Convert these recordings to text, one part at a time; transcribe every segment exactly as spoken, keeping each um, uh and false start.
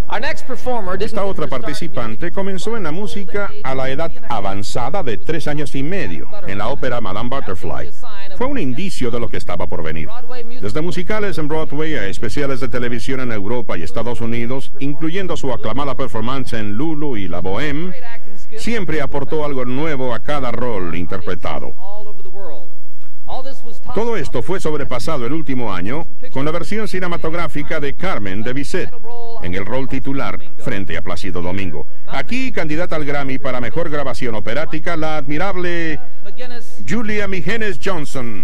Esta otra participante comenzó en la música a la edad avanzada de tres años y medio, en la ópera Madame Butterfly. Fue un indicio de lo que estaba por venir. Desde musicales en Broadway a especiales de televisión en Europa y Estados Unidos, incluyendo su aclamada performance en Lulu y La Bohème, siempre aportó algo nuevo a cada rol interpretado. Todo esto fue sobrepasado el último año con la versión cinematográfica de Carmen de Bizet, en el rol titular frente a Plácido Domingo. Aquí, candidata al Grammy para Mejor Grabación Operática, la admirable Julia Migenes Johnson.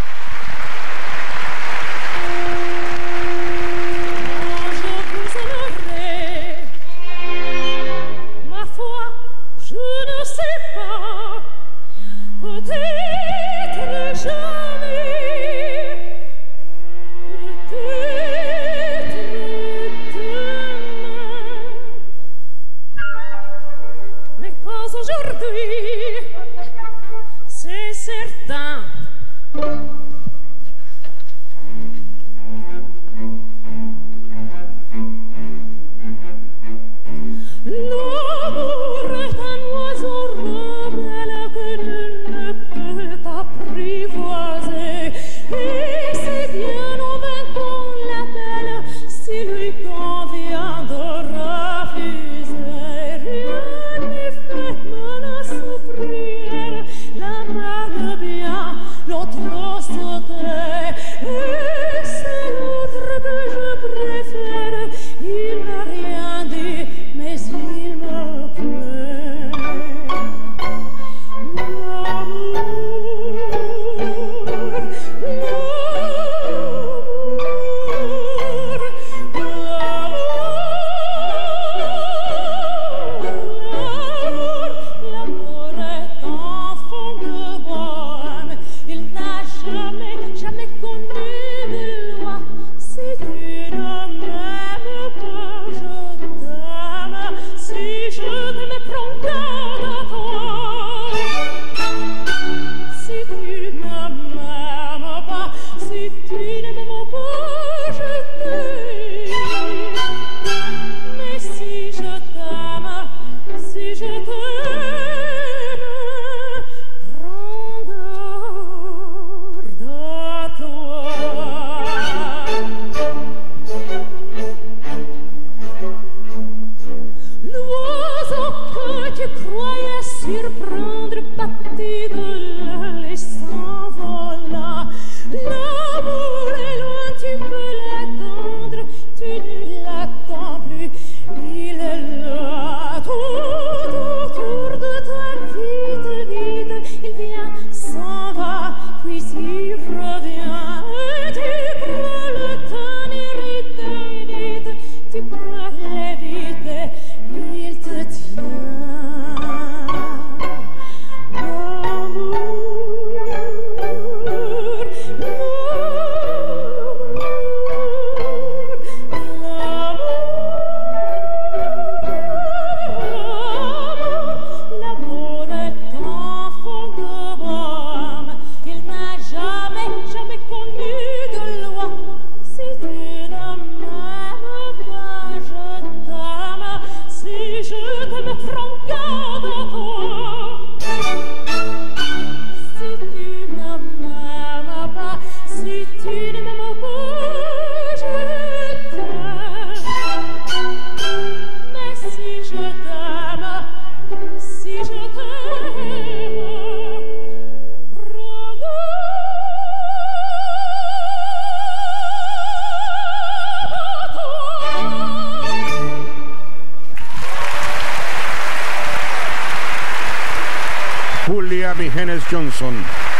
Julia Migenes Johnson,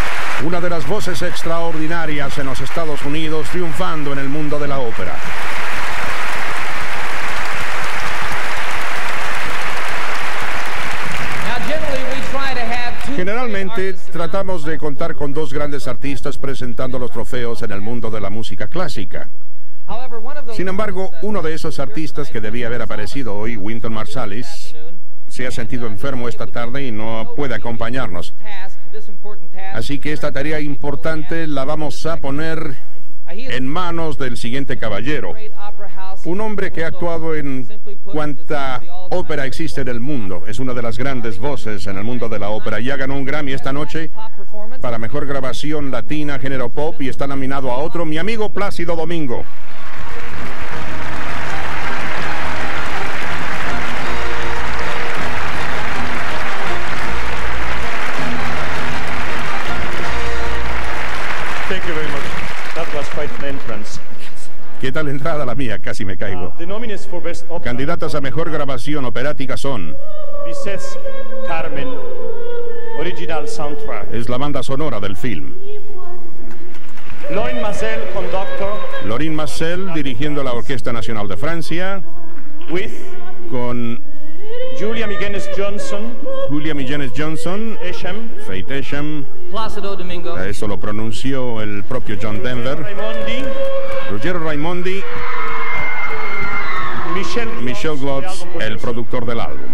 una de las voces extraordinarias en los Estados Unidos, triunfando en el mundo de la ópera. Generalmente tratamos de contar con dos grandes artistas presentando los trofeos en el mundo de la música clásica. Sin embargo, uno de esos artistas que debía haber aparecido hoy, Wynton Marsalis, se ha sentido enfermo esta tarde y no puede acompañarnos. Así que esta tarea importante la vamos a poner en manos del siguiente caballero. Un hombre que ha actuado en cuanta ópera existe en el mundo. Es una de las grandes voces en el mundo de la ópera. Ya ganó un Grammy esta noche para mejor grabación latina, género pop, y está nominado a otro, mi amigo Plácido Domingo. Thank you very much. That was quite an entrance. ¿Qué tal entrada la mía? Casi me caigo. The nominees for Best Opera Candidatas a mejor grabación operática son: Bizet's Carmen, Original Soundtrack. Es la banda sonora del film. Lorin Maazel, Conductor. Lorin Maazel dirigiendo la Orquesta Nacional de Francia. With Con Julia Migenes Johnson. Julia Migenes Johnson. Esham. Faith Esham. Plácido Domingo. Eso lo pronunció el propio John Denver. Raimondi. Ruggero Raimondi. Michel, Michel Glotz, el productor del álbum.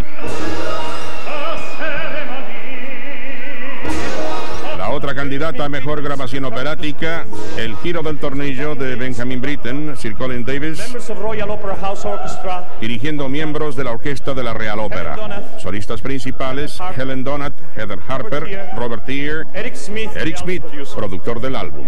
La otra candidata a mejor grabación operática, El giro del tornillo de Benjamin Britten, Sir Colin Davis, Members of Royal Opera House Orchestra. dirigiendo miembros de la Orquesta de la Real Ópera. Solistas principales, Helen Donat, Heather Harper, Robert Ear, Eric Smith. Eric Smith, Producer. productor del álbum.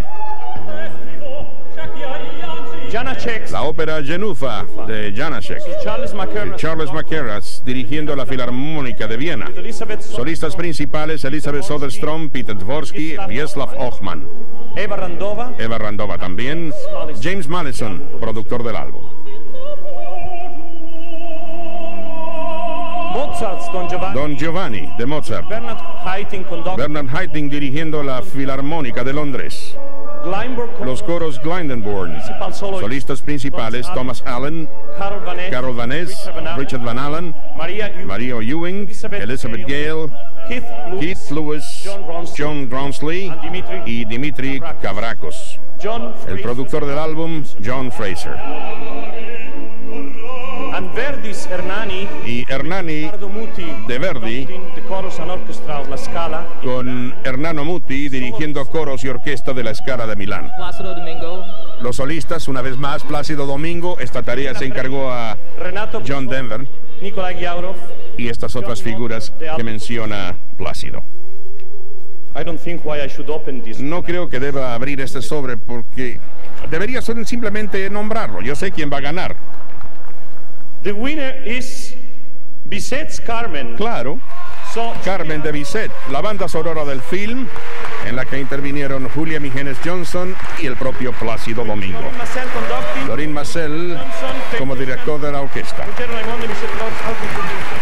Janacek. La ópera Genufa de Janacek, Charles McCarras. Charles Mackerras, dirigiendo la Filarmónica de Viena. Elizabeth Solistas principales, Elizabeth Soderstrom, Peter Dvorsky, Vyacheslav Ochman. Eva Randova. Eva Randova también. James Mallison, productor del álbum. Mozart's Don Giovanni. Don Giovanni, de Mozart. Bernard Haitink, Conductor. Bernard Haitink dirigiendo la Filarmónica de Londres. Glyndebourne. Los coros Glyndebourne. Principal solo. Solistas principales, Thomas Allen, Carol Van Ness. Carol Van Ness, Richard Van Allen. Richard Van Allen, Maria Ewing. Maria Ewing, Elizabeth Gale, Keith Lewis. Keith Lewis, John Ronsley. John Ronsley And Dimitri y Dimitri Kavrakos. John El Fraser. productor del álbum, John Fraser. And Verdi's Hernani. Y Hernani Riccardo Muti. de Verdi, conducting the chorus and orchestra of La Scala. con Hernano Muti dirigiendo coros y orquesta de la Scala de Milán. Plácido Domingo. Los solistas, una vez más, Plácido Domingo. Esta tarea se encargó a Renato John Denver Nikolai Giaurov. y estas otras figuras que menciona Plácido. I don't think why I should open this. No creo que deba abrir este sobre porque debería ser simplemente nombrarlo. Yo sé quién va a ganar. The winner is Bizet's Carmen. Claro, So, Carmen de Bizet, la banda sonora del film, en la que intervinieron Julia Migenes Johnson y el propio Plácido Domingo. Lorin Maazel conducting. Lorin Maazel como director de la orquesta. Ruggero Raimondi, Michel Glotz, Alvin Producer.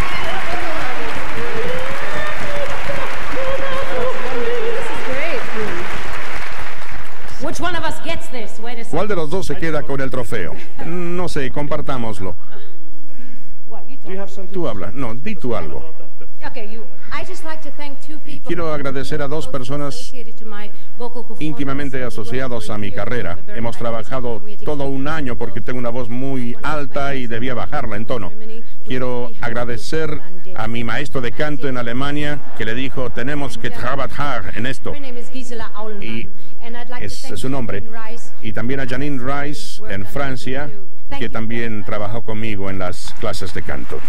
Which one of us gets this? Wait a second. ¿Cuál de los dos se queda con el trofeo? No sé, compartámoslo. What, you Do you talk? have something? Tú habla, no, di tú algo. Okay, you. I just like to thank two people Quiero agradecer a dos personas associated to my vocal performance. íntimamente asociados a mi carrera. Hemos trabajado todo un año porque tengo una voz muy alta y debía bajarla en tono. Quiero agradecer a mi maestro de canto en Alemania que le dijo, tenemos que trabajar en esto. My name is Gisela Aulenmann, Y and I'd like to es thank su nombre. Janine Rice. Y también a Janine Rice en Francia, que también trabajó conmigo en las clases de canto.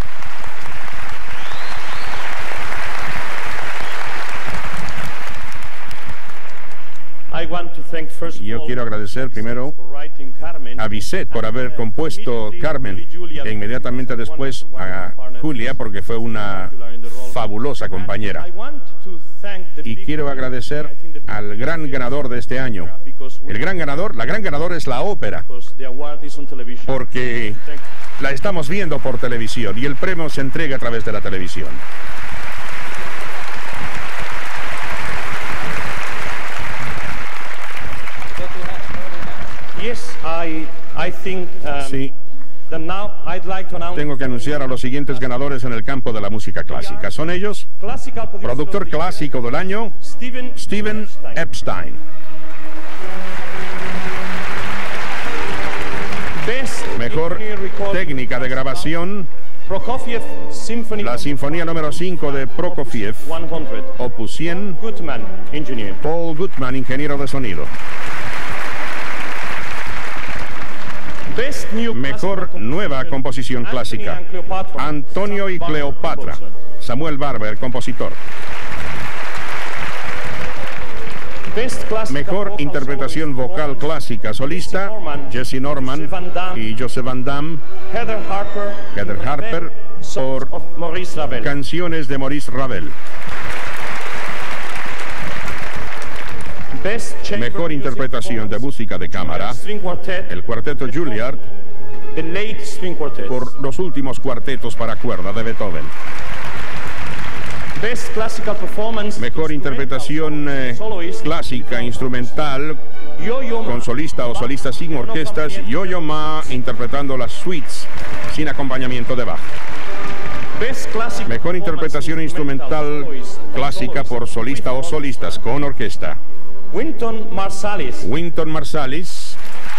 I want to thank first of Yo all quiero agradecer primero for writing Carmen. a Bizet por haber compuesto Carmen e inmediatamente después a Julia porque fue una fabulosa compañera. I want to thank the Y big quiero agradecer al gran ganador de este año. El gran ganador, la gran ganador es la ópera, because the award is on television. porque Thank you. la estamos viendo por televisión y el premio se entrega a través de la televisión. Yes, I I think um, Sí, that now I'd like to announce tengo que anunciar a los siguientes ganadores en el campo de la música clásica. Son ellos, classical producer productor of the year, clásico del año, Steven Steven Epstein. Epstein. Best Mejor Symphony Recording técnica de grabación, Prokofiev Symphony. la Sinfonía número cinco de Prokofiev, one hundred. Opus cien, Goodman, engineer. Paul Goodman, ingeniero de sonido. Best Best New Mejor Classical nueva composición Anthony clásica. and Cleopatra. Antonio y Sam Barber, Cleopatra. composer. Samuel Barber, compositor. Best Classical Mejor Vocal interpretación Soloist vocal Performance. clásica solista, Jesse Norman Joseph Van Damme, y Joseph Van Damme. Heather Harper, Heather Harper Songs por of Maurice Ravel. Canciones de Maurice Ravel. Best Chamber Mejor Music interpretación de Performance. música de cámara, String Quartet, el cuarteto Juilliard The Late String Quartet. por los últimos cuartetos para cuerda de Beethoven. Best Classical Performance, Mejor interpretación eh, Soloist, clásica instrumental Yo-Yo Ma, con solista o solista sin orquestas, Yo-Yo Ma interpretando las suites sin acompañamiento de bajo. Best Classical Mejor Performance interpretación instrumental Soloist, clásica por solista o solistas con orquesta, Wynton Marsalis Wynton Marsalis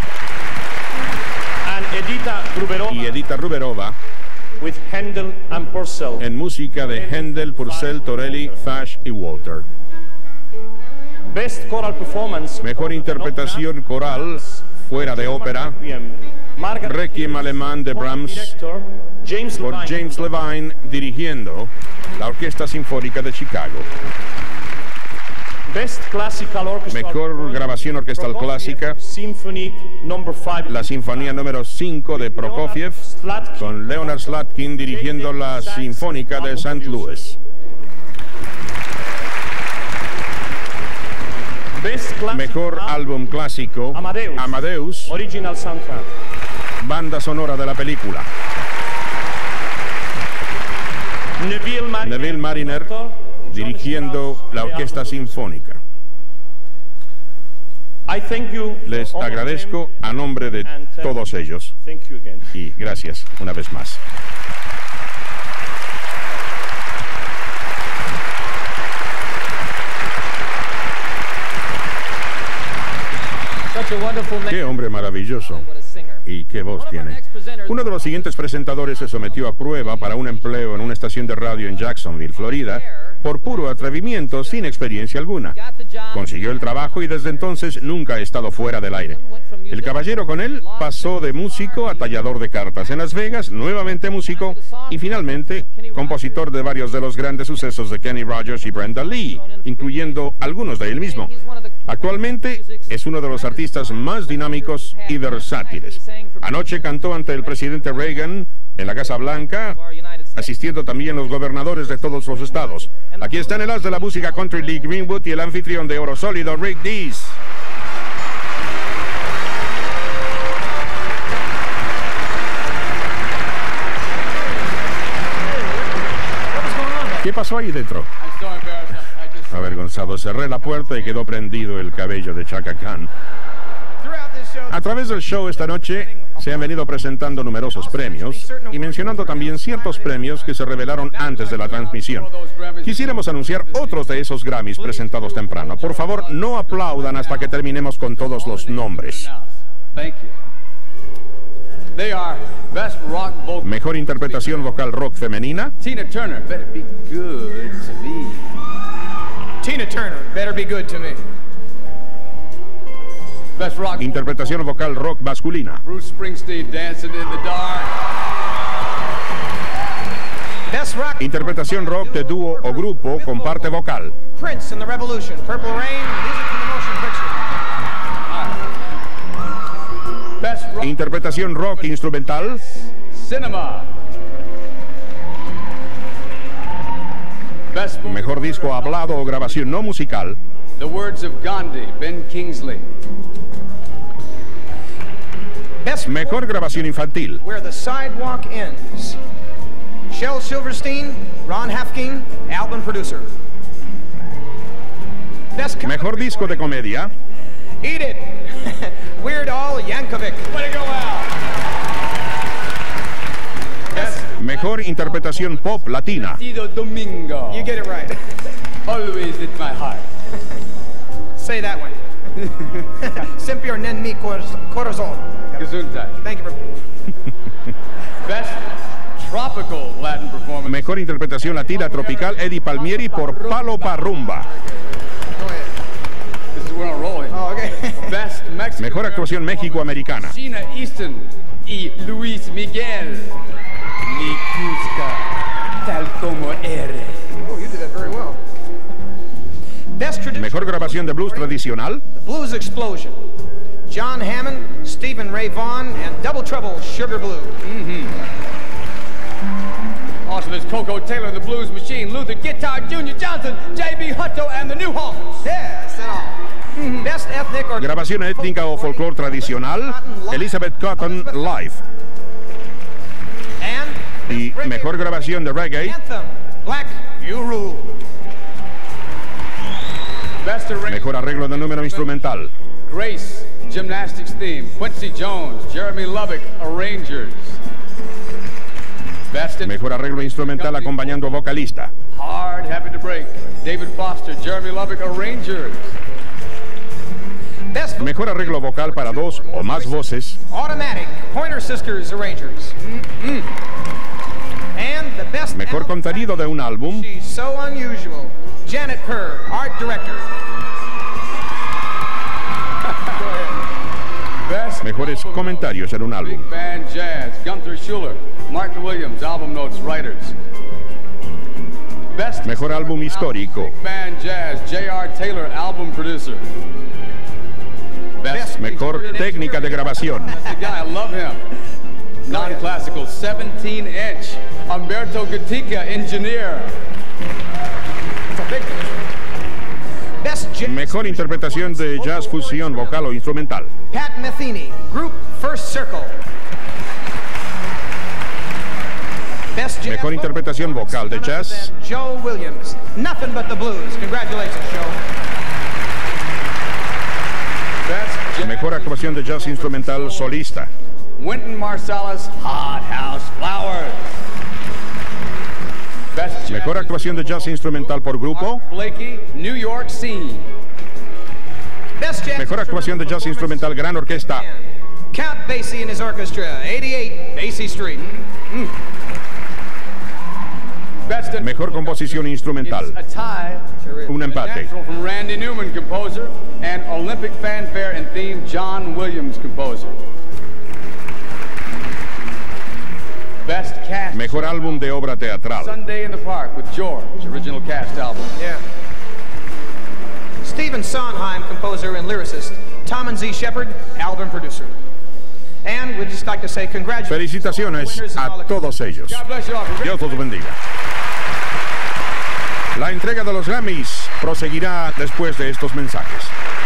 and Edita Gruberova y Edita Ruberova with Handel and Purcell. en música de Händel, Purcell, Torelli, Fash y Walter. Best Choral Performance. Mejor interpretación coral fuera de ópera, Margaret Requiem alemán de Brahms Director, James por Levine. James Levine dirigiendo la Orquesta Sinfónica de Chicago. Best Classical Orchestra. Mejor grabación orquestal clásica, Symphony number five. la Sinfonía número cinco de Prokofiev con Leonard Slatkin dirigiendo la Sinfónica de Saint Louis. Best Classical Mejor álbum clásico, Amadeus. Amadeus, Original Soundtrack. banda sonora de la película. Neville Mariner, Neville Mariner dirigiendo la Orquesta Sinfónica. I thank you Les for all of agradezco them. a nombre de And, uh, todos ellos Thank you again. y gracias una vez más. Such a wonderful man. Qué hombre maravilloso What a singer. y qué voz tiene. Uno de los siguientes presentadores se sometió a prueba para un empleo en una estación de radio en Jacksonville, Florida, por puro atrevimiento sin experiencia alguna. Consiguió el trabajo y desde entonces nunca ha estado fuera del aire. El caballero con él pasó de músico a tallador de cartas en Las Vegas, nuevamente músico y finalmente compositor de varios de los grandes sucesos de Kenny Rogers y Brenda Lee, incluyendo algunos de él mismo. Actualmente es uno de los artistas más dinámicos y versátiles. Anoche cantó ante el presidente Reagan en la Casa Blanca, asistiendo también los gobernadores de todos los estados. Aquí están el as de la música country Lee Greenwood y el anfitrión de Oro Sólido, Rick Dees. ¿Qué pasó ahí dentro? Avergonzado, cerré la puerta y quedó prendido el cabello de Chaka Khan. A través del show esta noche se han venido presentando numerosos premios y mencionando también ciertos premios que se revelaron antes de la transmisión. Quisiéramos anunciar otros de esos Grammys presentados temprano. Por favor, no aplaudan hasta que terminemos con todos los nombres. Mejor interpretación vocal rock femenina, Tina Turner, better be good to me. Tina Turner, better be good to me. Best rock. interpretación vocal rock masculina, Bruce Springsteen, Dancing in the Dark. Best rock. interpretación rock de dúo o grupo con parte vocal, Prince and the Revolution. Purple Rain. Music from the Motion Picture. Best rock. interpretación rock instrumental, Cinema. Best movie. mejor disco hablado o grabación no musical, The Words of Gandhi, Ben Kingsley. Best mejor grabación infantil, Where the Sidewalk Ends. Shel Silverstein, Ron Hafking, album producer. Best comedy mejor disco de comedia, Eat It. Weird Al Yankovic. Way to go, Al. Best mejor interpretación pop latina, Tito Domingo. You get it right. Always in my heart. Say that one. Siempre nen mi cor- corazón. Gesundheit. Thank you for. Best tropical Latin performance. mejor interpretación latina tropical Eddie Palmieri por Palo Pa' Rumba, Go ahead. This is where I'm rolling. Oh, okay. Best Mexican Mejor actuación México-americana. Sheena Easton y Luis Miguel. Mi busca tal como eres. Oh, you did that very well. Best traditional Mejor grabación de blues tradicional. The Blues Explosion. John Hammond, Stephen Ray Vaughan, and Double Trouble Sugar Blue. Also, there's Coco Taylor and the Blues Machine, Luther Guitar, Junior Johnson, J B Hutto, and the New Hawks. Yes, and all. Mm-hmm. Best ethnic or Grabación étnica o folclore tradicional. Elizabeth Cotton Live. And Y best reggae mejor grabación de reggae. anthem, Black You Rule. Best arrangement. Mejor arreglo de número instrumental. Grace, Gymnastics Theme, Quincy Jones, Jeremy Lubbock, Arrangers. Best in Mejor arreglo instrumental acompañando vocalista. Hard, Happy to Break, David Foster, Jeremy Lubbock, Arrangers. Best Mejor arreglo vocal para dos o más voces. Automatic, Pointer Sisters Arrangers. Mm-mm. And the best Mejor album contenido de un álbum. She's So Unusual, Janet Kerr, Art Director. Best Mejores album comentarios en un notes, álbum. Big Band Jazz, Gunther Schuller, Martin Williams, Album Notes, Writers. Best Mejor álbum histórico. Big Band Jazz, J R Taylor, Album Producer. Best Mejor técnica de grabación. That's the guy, I love him. Non-classical, seventeen inch, Humberto Gatica, Engineer. Best jazz Mejor interpretación de jazz fusión vocal o instrumental. Pat Metheny, Group First Circle. Best jazz Mejor interpretación vocal de none other jazz. than Joe Williams, Nothing But the Blues. Congratulations, Joe. Best jazz Mejor actuación de jazz instrumental solista. Wynton Marsalis, Hot House Flowers. Best jazz Mejor actuación de jazz instrumental por grupo. Blakey, New York Scene. Best jazz Mejor actuación de jazz instrumental gran orquesta. Count Basie and his orchestra, eighty-eight Basie Street. Best in- Mejor composición instrumental. It's a tie. Un empate. Natural from Randy Newman, composer, and Olympic fanfare and theme, John Williams, composer. Best cast. Mejor álbum de obra teatral. Sunday in the Park with George, original cast album. Yeah. Stephen Sondheim, composer and lyricist. Tom and Z Shepard, album producer. And we'd just like to say congratulations. Felicitaciones to all the winners and all a the- todos ellos. God bless you all. Dios los bendiga. La entrega de los Grammys proseguirá después de estos mensajes.